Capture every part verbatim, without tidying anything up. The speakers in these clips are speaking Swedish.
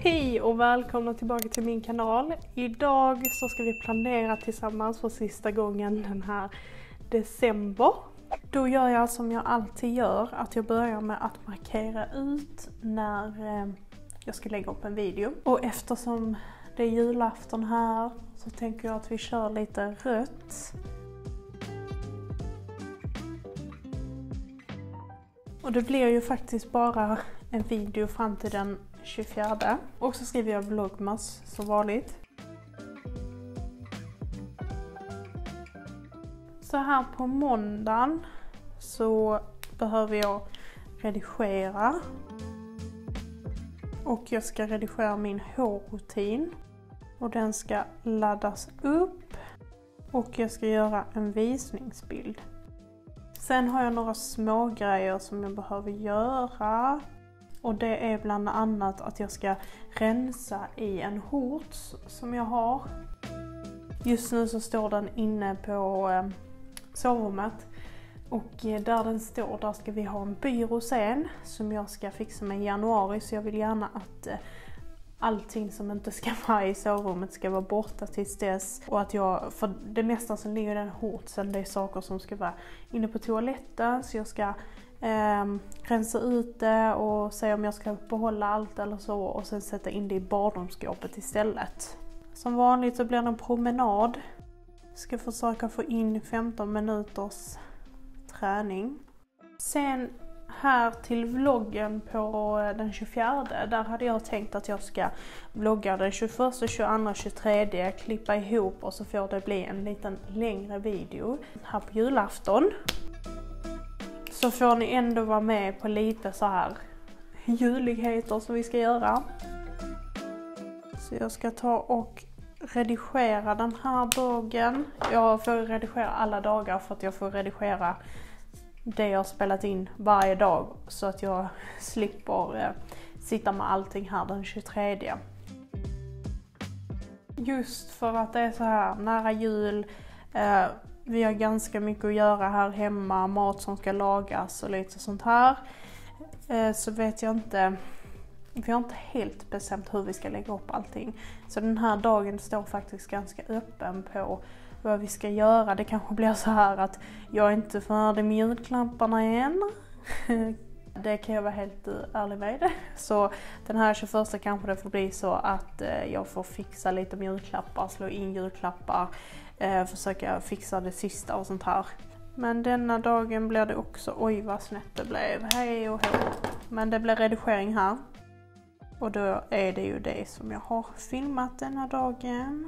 Hej och välkomna tillbaka till min kanal. Idag så ska vi planera tillsammans för sista gången den här december. Då gör jag som jag alltid gör, att jag börjar med att markera ut när eh, jag ska lägga upp en video. Och eftersom det är julafton här så tänker jag att vi kör lite rött. Och det blir ju faktiskt bara en video fram till den tjugofjärde. Och så skriver jag vlogmas som vanligt. Så här på måndagen så behöver jag redigera. Och jag ska redigera min hårrutin. Och den ska laddas upp. Och jag ska göra en visningsbild. Sen har jag några små grejer som jag behöver göra. Och det är bland annat att jag ska rensa i en hort som jag har. Just nu så står den inne på eh, sovrummet. Och eh, där den står, där ska vi ha en byrå sen som jag ska fixa med i januari. Så jag vill gärna att eh, allting som inte ska vara i sovrummet ska vara borta tills dess. Och att jag, för det mesta som ligger i den hortsen, det är saker som ska vara inne på toaletten. Så jag ska eh, rensa ut det och se om jag ska behålla allt eller så. Och sen sätta in det i badrumsskåpet istället. Som vanligt så blir det en promenad. Jag ska försöka få in femton minuters träning. Sen här till vloggen på den tjugofjärde, där hade jag tänkt att jag ska vlogga den tjugoförsta, tjugoandra, tjugotredje, klippa ihop och så får det bli en liten längre video. Här på julafton så får ni ändå vara med på lite så här juligheter som vi ska göra. Så jag ska ta och redigera den här dagen. Jag får redigera alla dagar för att jag får redigera det jag har spelat in varje dag så att jag slipper eh, sitta med allting här den tjugotredje. Just för att det är så här nära jul, eh, vi har ganska mycket att göra här hemma, mat som ska lagas och lite sånt här. Eh, så vet jag inte, vi har inte helt bestämt hur vi ska lägga upp allting. Så den här dagen står faktiskt ganska öppen på vad vi ska göra. Det kanske blir så här att jag är inte färdig med julklamparna än. Det kan jag vara helt ärlig med. Så den här tjugoförsta kanske det får bli så att jag får fixa lite med julklappar, slå in julklappar, försöka fixa det sista och sånt här. Men denna dagen blir det också, oj vad snett det blev, hej och hej. Men det blir redigering här. Och då är det ju det som jag har filmat denna dagen.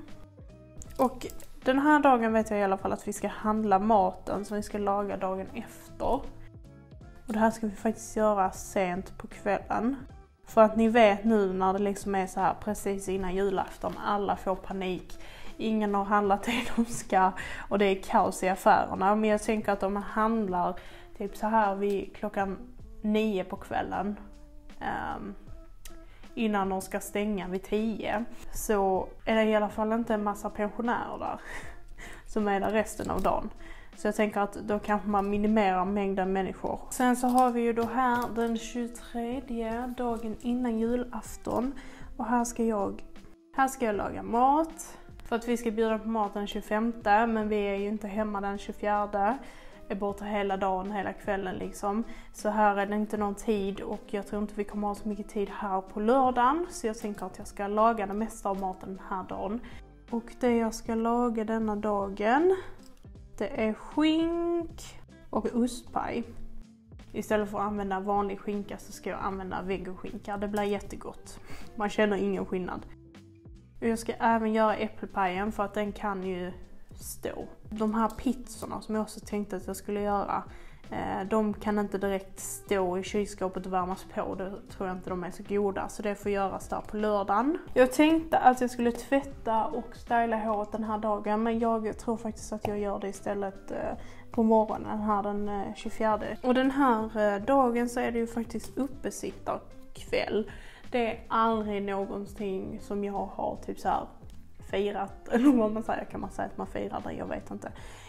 Och den här dagen vet jag i alla fall att vi ska handla maten som vi ska laga dagen efter. Och det här ska vi faktiskt göra sent på kvällen. För att ni vet nu när det liksom är så här precis innan julafton, alla får panik. Ingen har handlat det de ska och det är kaos i affärerna. Men jag tänker att om man handlar typ så här vid klockan nio på kvällen. Um, innan de ska stänga vid tio, så är det i alla fall inte en massa pensionärer där som är där resten av dagen. Så jag tänker att då kanske man minimerar mängden människor. Sen så har vi ju då här den tjugotredje, dagen innan julafton. Och här ska jag, här ska jag laga mat. För att vi ska bjuda på mat den tjugofemte, men vi är ju inte hemma den tjugofjärde. Är borta hela dagen, hela kvällen liksom. Så här är det inte någon tid och jag tror inte vi kommer ha så mycket tid här på lördagen. Så jag tänker att jag ska laga det mesta av maten den här dagen. Och det jag ska laga denna dagen, det är skink och ostpaj. Istället för att använda vanlig skinka så ska jag använda vegoskinka. Det blir jättegott. Man känner ingen skillnad. Och jag ska även göra äppelpajen för att den kan ju stå. De här pizzorna som jag också tänkte att jag skulle göra, eh, de kan inte direkt stå i kylskåpet och värmas på. Det tror jag inte de är så goda, så det får göras där på lördagen. Jag tänkte att jag skulle tvätta och styla håret den här dagen, men jag tror faktiskt att jag gör det istället eh, på morgonen här den eh, tjugofjärde. Och den här eh, dagen så är det ju faktiskt uppesittarkväll. Det är aldrig någonting som jag har typ så här firat, eller vad man säger, kan man säga att man firar det, jag vet inte.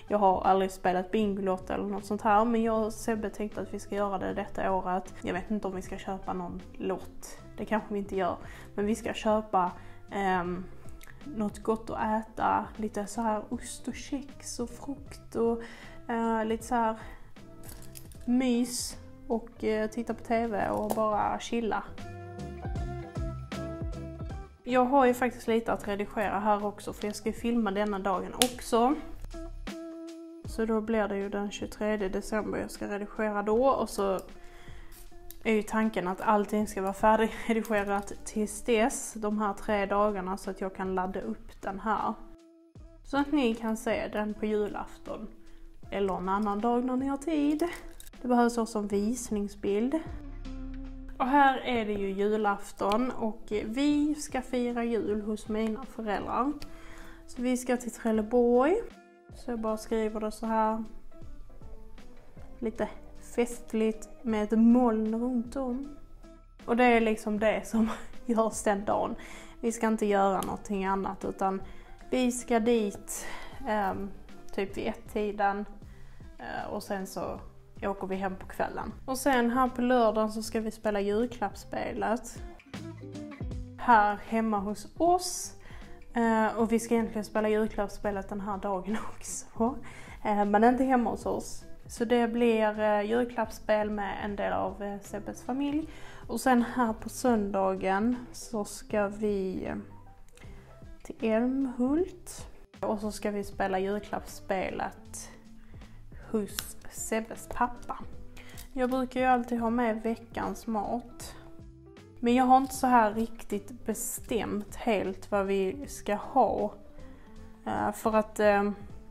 Jag har aldrig spelat Bingolotto eller något sånt här, men jag och Sebbe tänkte att vi ska göra det detta året. Jag vet inte om vi ska köpa någon lott, det kanske vi inte gör. Men vi ska köpa eh, något gott att äta, lite så här ost och kex och frukt och eh, lite så här mys och eh, titta på tv och bara chilla. Jag har ju faktiskt lite att redigera här också, för jag ska filma denna dagen också. Så då blir det ju den tjugotredje december jag ska redigera då, och så är ju tanken att allting ska vara färdigredigerat tills dess, de här tre dagarna, så att jag kan ladda upp den här. Så att ni kan se den på julafton eller en annan dag när ni har tid. Det behövs också en visningsbild. Och här är det ju julafton och vi ska fira jul hos mina föräldrar. Så vi ska till Trelleborg. Så jag bara skriver det så här. Lite festligt med ett moln runt om. Och det är liksom det som görs den dagen. Vi ska inte göra någonting annat, utan vi ska dit eh, typ vid ett-tiden eh, och sen så åker vi hem på kvällen. Och sen här på lördagen så ska vi spela julklappsspelet här hemma hos oss. Uh, och vi ska egentligen spela julklappsspelet den här dagen också. Uh, men inte hemma hos oss. Så det blir uh, julklappsspel med en del av uh, Sebbes familj. Och sen här på söndagen så ska vi uh, till Älmhult. Och så ska vi spela julklappsspelet hos Sebbes pappa. Jag brukar ju alltid ha med veckans mat. Men jag har inte så här riktigt bestämt helt vad vi ska ha. Uh, för att uh,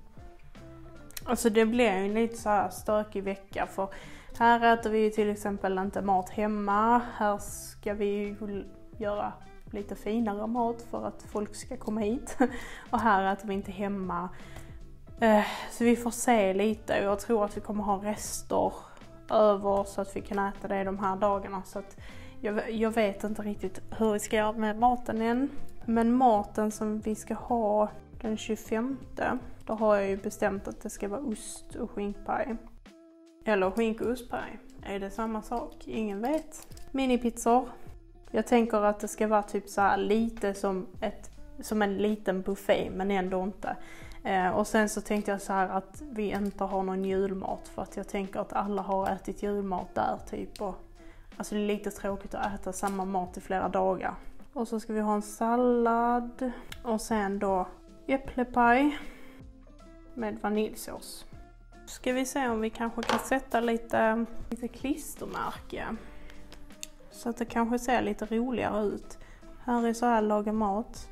alltså det blir ju en lite så här stökig vecka. För här äter vi till exempel inte mat hemma. Här ska vi göra lite finare mat för att folk ska komma hit. Och här äter vi inte hemma. Uh, så vi får se lite. Jag tror att vi kommer ha rester över så att vi kan äta det de här dagarna. Så att Jag, jag vet inte riktigt hur vi ska göra med maten än. Men maten som vi ska ha den tjugofemte. Då har jag ju bestämt att det ska vara ost och skinkpaj. Eller skink och ostpaj. Är det samma sak? Ingen vet. Minipizzor. Jag tänker att det ska vara typ så här lite som, ett, som en liten buffé, men ändå inte. Eh, och sen så tänkte jag så här att vi inte har någon julmat. För att jag tänker att alla har ätit julmat där typ. Och alltså det är lite tråkigt att äta samma mat i flera dagar. Och så ska vi ha en sallad. Och sen då äpplepaj med vaniljsås. Ska vi se om vi kanske kan sätta lite, lite klistermärke. Så att det kanske ser lite roligare ut. Här är så här laga mat.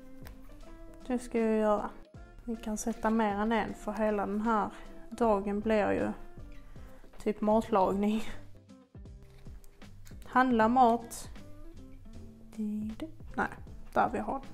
Det ska jag göra. Vi kan sätta mer än en, för hela den här dagen blir ju typ matlagning. Handla mat. Nej, där vi har den.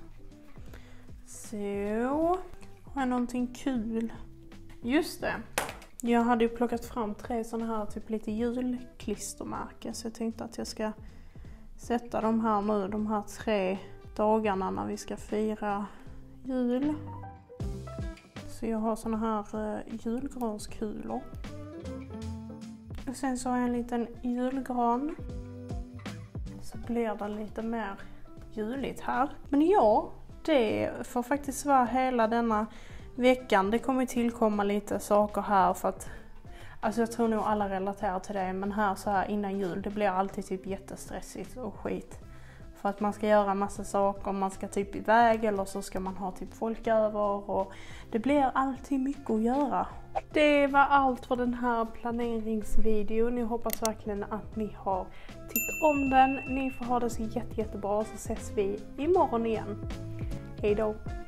Så. Har jag någonting kul? Just det. Jag hade ju plockat fram tre sådana här typ lite julklistermärken. Så jag tänkte att jag ska sätta de här nu. De här tre dagarna när vi ska fira jul. Så jag har sådana här uh, julgranskulor. Och sen så har jag en liten julgran. Så blir det lite mer juligt här. Men ja, det får faktiskt vara hela denna veckan. Det kommer tillkomma lite saker här för att, alltså jag tror nog alla relaterar till det. Men här så här innan jul, det blir alltid typ jättestressigt och skit. För att man ska göra massa saker, man ska typ iväg eller så ska man ha typ folk över. Och det blir alltid mycket att göra. Det var allt för den här planeringsvideon. Jag hoppas verkligen att ni har tyckt om den. Ni får ha det så jätte, jättebra, så ses vi imorgon igen. Hej då!